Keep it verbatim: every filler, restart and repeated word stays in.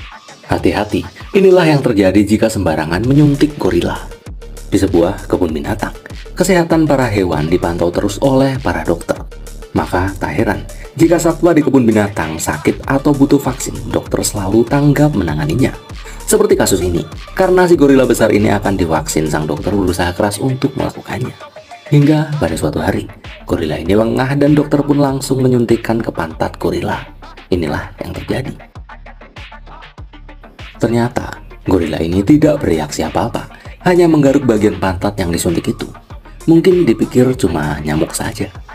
Hati-hati, inilah yang terjadi jika sembarangan menyuntik gorila. Di sebuah kebun binatang, kesehatan para hewan dipantau terus oleh para dokter. Maka tak heran jika satwa di kebun binatang sakit atau butuh vaksin, dokter selalu tanggap menanganinya. Seperti kasus ini, karena si gorila besar ini akan divaksin, sang dokter berusaha keras untuk melakukannya. Hingga pada suatu hari, gorila ini lengah dan dokter pun langsung menyuntikkan ke pantat gorila. Inilah yang terjadi. Ternyata, gorila ini tidak bereaksi apa-apa, hanya menggaruk bagian pantat yang disuntik itu. Mungkin dipikir cuma nyamuk saja.